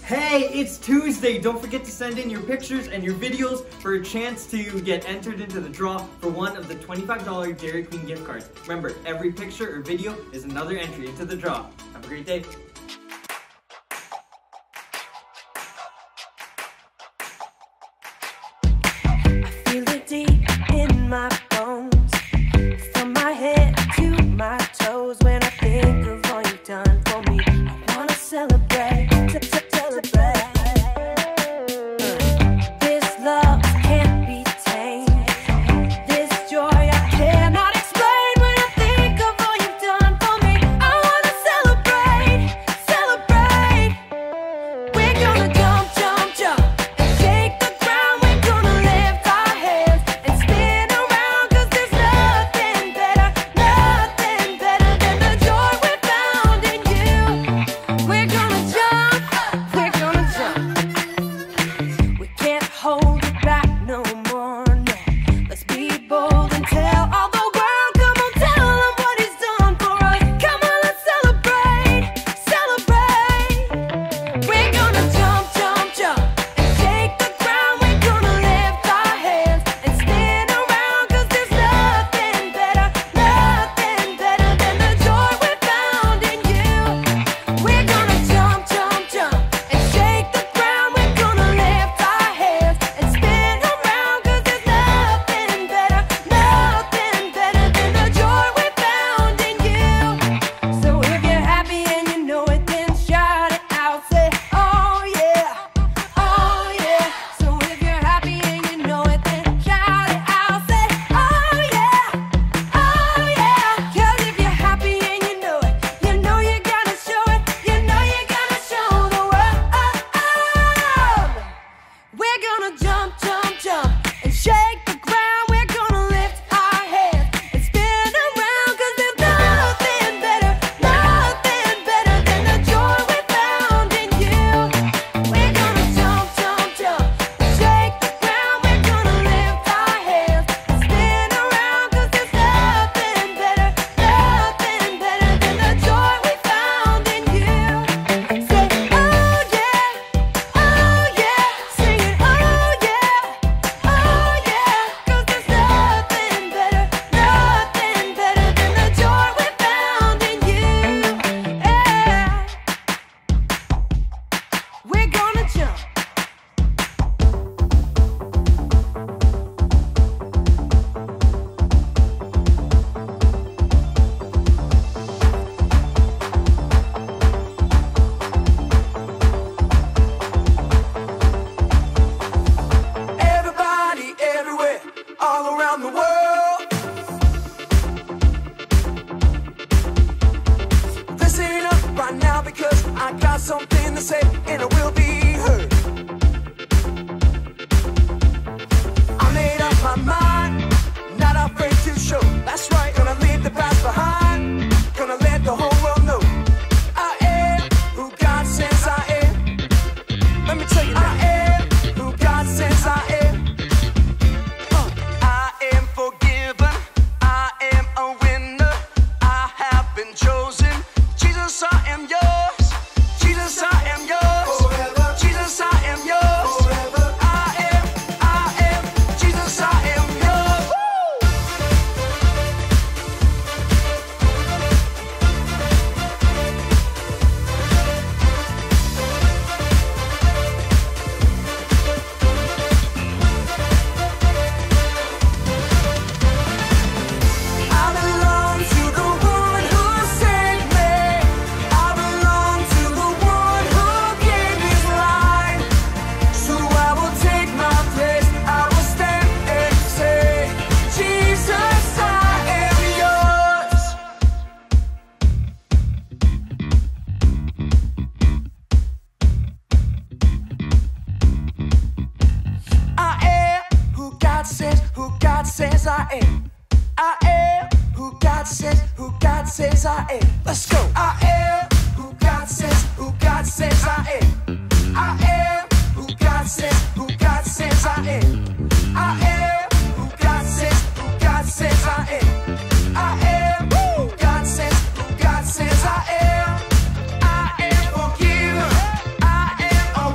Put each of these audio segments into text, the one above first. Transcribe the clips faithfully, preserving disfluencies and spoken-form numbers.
Hey, it's Tuesday. Don't forget to send in your pictures and your videos for a chance to get entered into the draw for one of the twenty-five dollar Dairy Queen gift cards. Remember, every picture or video is another entry into the draw. Have a great day. I feel it deep in my bones, from my head to my toes. When I think of all you've done for me, I wanna celebrate, celebrate. This love can't be tamed. This joy I cannot explain. When I think of all you've done for me, I wanna celebrate, celebrate. We're gonna jump, jump, jump and shake the ground. We're gonna lift our hands and spin around, 'cause there's nothing better, nothing better than the joy we found in you. We're gonna jump, we're gonna jump. We can't hold it back no more, no. Let's be bold and tell all the world. Come on, tell them what he's done for us. Come on, let's celebrate, celebrate. We're gonna jump, jump, jump and shake the ground. We're gonna lift our hands and spin around, 'cause there's nothing better, nothing better than the joy we found in you. We're gonna jump, jump, jump and shake the ground. We're gonna lift our hands and spin around, 'cause there's nothing better, nothing better than the joy we found in you. So if you're happy and you know it, then shout it out. Say, oh yeah, oh yeah. So if you're happy and you know it, then shout it out. Say, oh yeah, oh yeah. 'Cause if you're happy and you know it, you know you gotta show it. You know you gotta show the world. We're gonna jump, jump, jump and shake the ground. We're gonna lift our hands and spin around, 'cause there's nothing better, nothing better than the joy we found in you. We're gonna jump, jump, jump and shake the ground. We're gonna lift our hands and spin around, 'cause there's nothing better, nothing better than the joy we found in you. Say, oh yeah, oh yeah. Sing it, oh yeah, oh yeah. 'Cause there's nothing better, nothing better than the joy we found in you. Yeah. We're gonna jump. Everybody, everywhere, all around the world. This ain't up right now because I got something to say and it will be heard. I made up my mind, not afraid to show. That's right, gonna leave the past behind. Gonna let the whole world know I am who God says I am. Let me tell you now. I am who God says I am. Uh, I am forgiven. I am a winner. I have been chosen. Jesus, I am yours. Jesus, I am yours. Forever. Jesus, I am yours. Forever. I am, I am. Jesus, I am yours. Woo! I belong to the one who saved me. I belong to the one who gave his life. So I will take my place. I will stand and say, Jesus, I am yours. I am who God says, who God says I am. I am who God says, who God says I am. Let's go. I am who God says, who God says I am. I am who God says, who God says I am. I am who God says, who God says I am. I am who God says, who God says I am. I am forgiven. I am a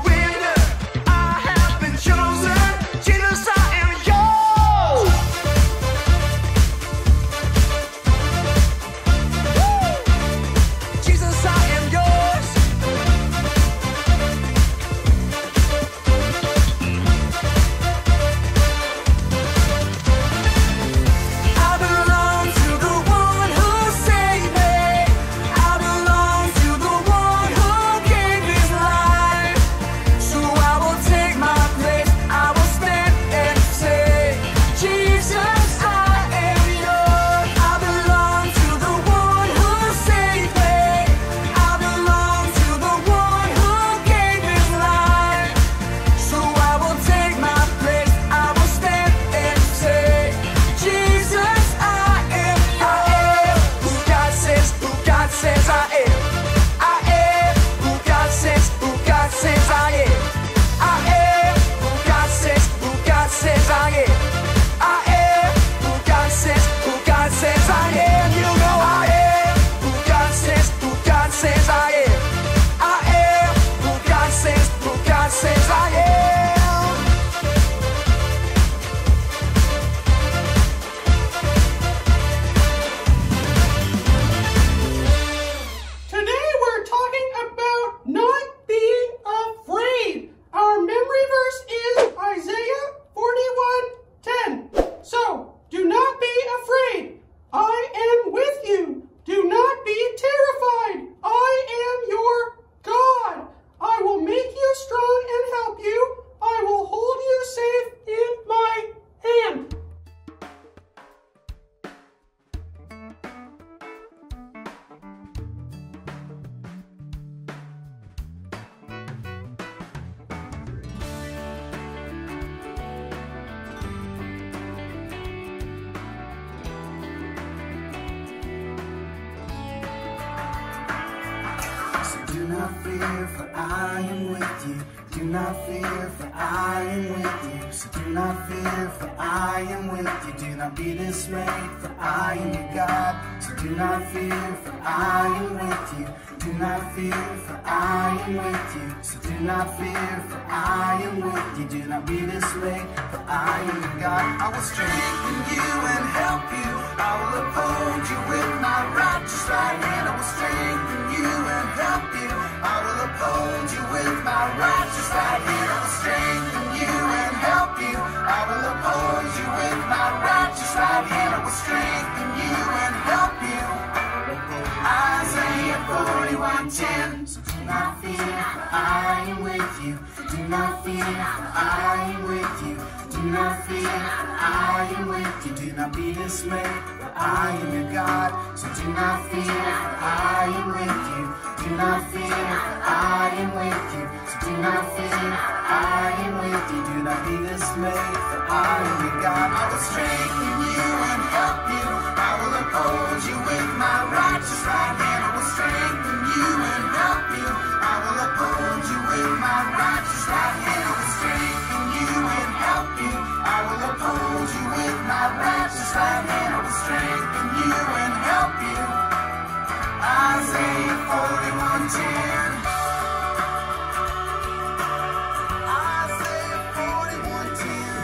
not fear, for I am with you. Do not fear, for I am with you. So do not fear, for I am with you. Do not be dismayed, for I am your God. So do not fear, for I am with you. Do not fear, for I am with you. So do not fear, for I am with you. Do not be dismayed, for I am your God. I will strengthen you and help you. I will uphold you with my righteous right hand. I will strengthen you and help you. I will uphold you with my righteous right hand. I will strengthen you and help you. I will uphold you with my righteous right hand. I will strengthen you and help you. Isaiah forty-one ten. So do not fear, for I am with you. Do not fear, for I am with you. Do not fear, for I am with you. Do not be dismayed, for I am your God. So do not fear, for I am with you. Do not fear, for I am with you. So do not fear, for I am with you. Do not be dismayed, for I am your God. I will strengthen you and help you. I will uphold you with my righteous right hand. I will strengthen you and help you. I will uphold you with my righteous right hand. I will strengthen you and help you. I will uphold you with my righteous right hand. I will strengthen you and help you. Isaiah forty-one ten. Isaiah forty-one ten.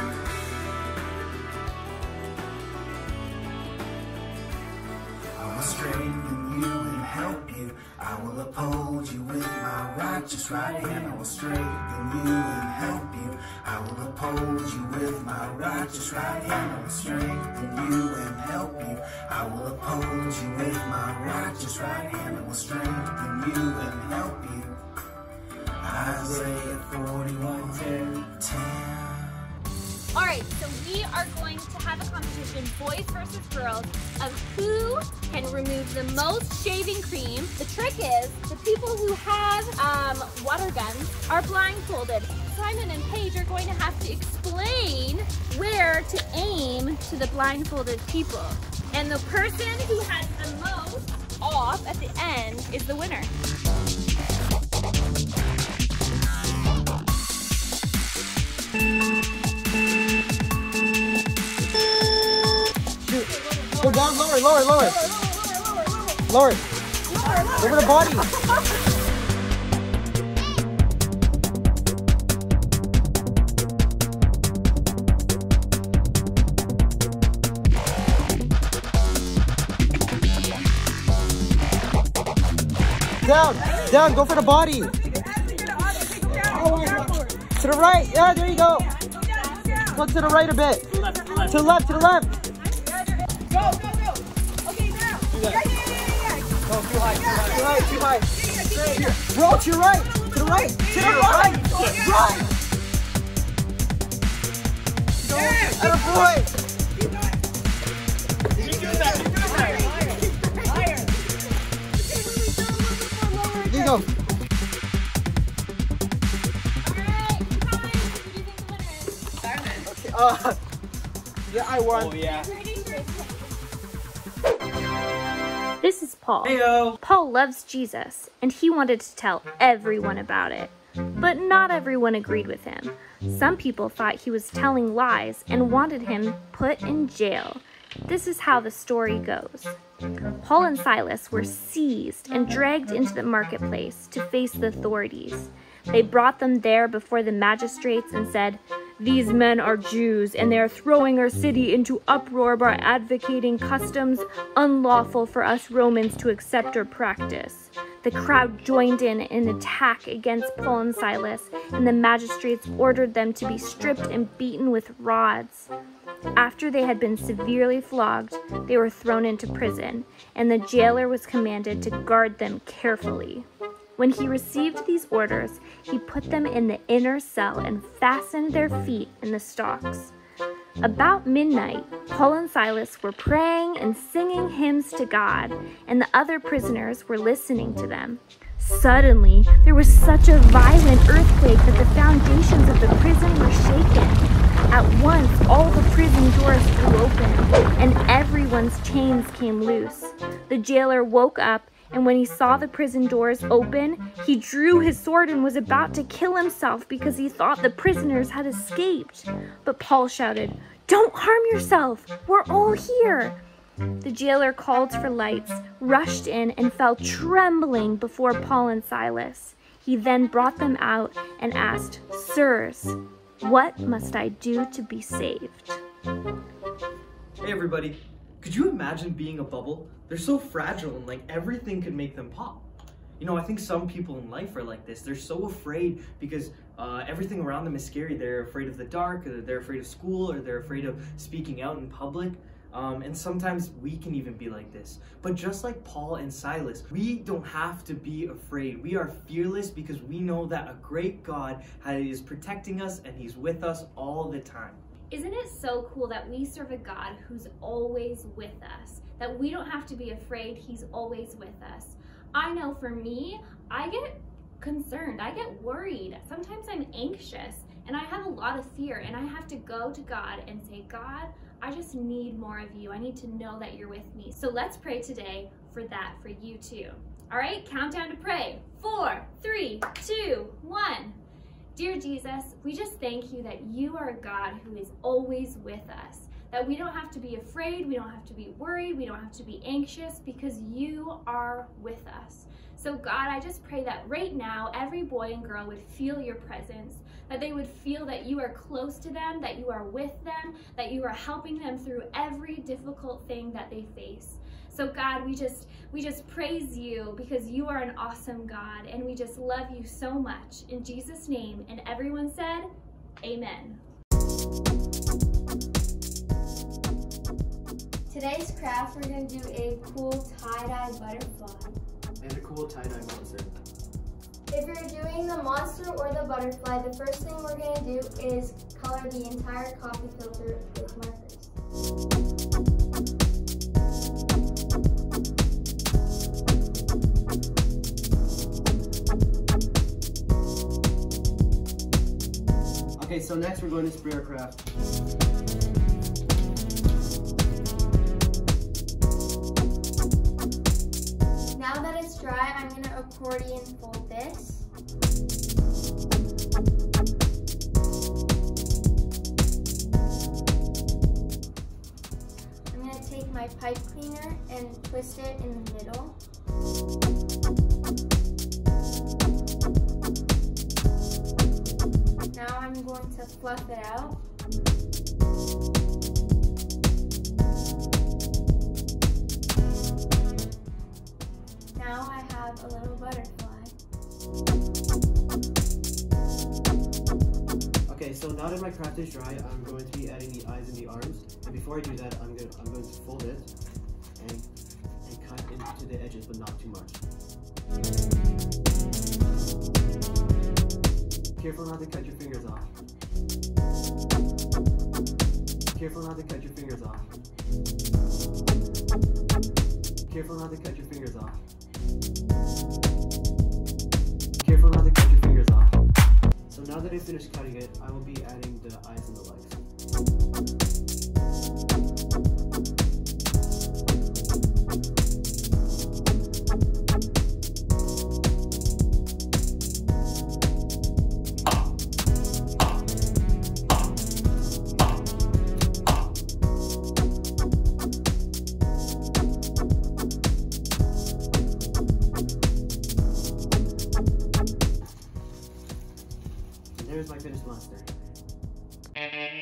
I will strengthen you and help you. I will uphold you with my righteous right hand. I will strengthen you and help you. I will uphold you with my righteous right hand. I will strengthen you and help you. I will uphold you with my righteous right hand. I will strengthen you and help you. Isaiah forty-one ten. Alright, so we are going to have a competition, boys versus girls, of who can remove the most shaving cream. The trick is, the people who have um, water guns are blindfolded. Simon and Paige are going to have to explain where to aim to the blindfolded people. And the person who has the most off at the end is the winner. Go down, lower, lower, lower. Lower. Over the body. Down, down, go for the body. To the right, yeah, there you go. Go to the right a bit. To the left, to the left. Go, go, go. Okay, now. Yeah, yeah, yeah, yeah. Go, too high, too high, too high, too high. Roll to your right, to the right, to the right, right. Atta boy. Keep going. Keep doing that, keep doing that. Higher. There you go. Okay, uh, yeah, I won. Oh, yeah. This is Paul. Heyo. Paul loves Jesus, and he wanted to tell everyone about it. But not everyone agreed with him. Some people thought he was telling lies and wanted him put in jail. This is how the story goes. Paul and Silas were seized and dragged into the marketplace to face the authorities. They brought them there before the magistrates and said, "These men are Jews, and they are throwing our city into uproar by advocating customs unlawful for us Romans to accept or practice." The crowd joined in an attack against Paul and Silas, and the magistrates ordered them to be stripped and beaten with rods. After they had been severely flogged, they were thrown into prison, and the jailer was commanded to guard them carefully. When he received these orders, he put them in the inner cell and fastened their feet in the stocks. About midnight, Paul and Silas were praying and singing hymns to God, and the other prisoners were listening to them. Suddenly, there was such a violent earthquake that the foundations of the prison were shaken. At once, all the prison doors flew open, and everyone's chains came loose. The jailer woke up And when he saw the prison doors open, he drew his sword and was about to kill himself because he thought the prisoners had escaped. But Paul shouted, "Don't harm yourself, we're all here." The jailer called for lights, rushed in, and fell trembling before Paul and Silas. He then brought them out and asked, "Sirs, what must I do to be saved?" Hey everybody, could you imagine being a bubble? They're so fragile and like everything could make them pop. You know, I think some people in life are like this. They're so afraid because uh, everything around them is scary. They're afraid of the dark, or they're afraid of school, or they're afraid of speaking out in public. Um, and sometimes we can even be like this. But just like Paul and Silas, we don't have to be afraid. We are fearless because we know that a great God is protecting us and he's with us all the time. Isn't it so cool that we serve a God who's always with us? That we don't have to be afraid, he's always with us. I know for me, I get concerned, I get worried. Sometimes I'm anxious and I have a lot of fear, and I have to go to God and say, "God, I just need more of you. I need to know that you're with me." So let's pray today for that for you too. All right, countdown to pray. Four, three, two, one. Dear Jesus, we just thank you that you are a God who is always with us, that we don't have to be afraid, we don't have to be worried, we don't have to be anxious because you are with us. So God, I just pray that right now, every boy and girl would feel your presence, that they would feel that you are close to them, that you are with them, that you are helping them through every difficult thing that they face. So God, we just we just praise you because you are an awesome God, and we just love you so much. In Jesus' name, and everyone said, amen. Today's craft, we're going to do a cool tie-dye butterfly. And a cool tie-dye monster. If you're doing the monster or the butterfly, the first thing we're going to do is color the entire coffee filter with markers. Okay, so next we're going to spray our craft. Now that it's dry, I'm going to accordion fold this. I'm going to take my pipe cleaner and twist it in the middle. Now I'm going to fluff it out. Now I have a little butterfly. Okay, so now that my craft is dry, I'm going to be adding the eyes and the arms. And before I do that, I'm going to, I'm going to fold it and, and cut into the edges, but not too much. Careful not to cut your fingers off. Careful not to cut your fingers off. Careful not to cut your fingers off. Careful not to cut your fingers off. So now that I finished cutting it, I will be adding the eyes and the legs. There's my finished monster. Hey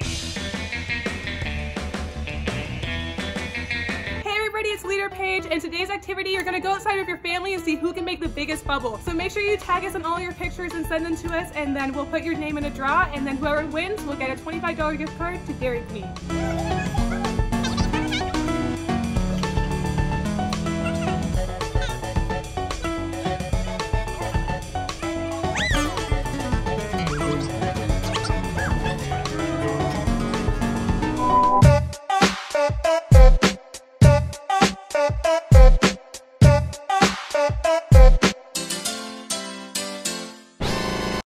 everybody, it's Leader Paige, and today's activity, you're gonna go outside with your family and see who can make the biggest bubble. So make sure you tag us in all your pictures and send them to us, and then we'll put your name in a draw, and then whoever wins will get a twenty-five dollar gift card to Dairy Queen. Bye.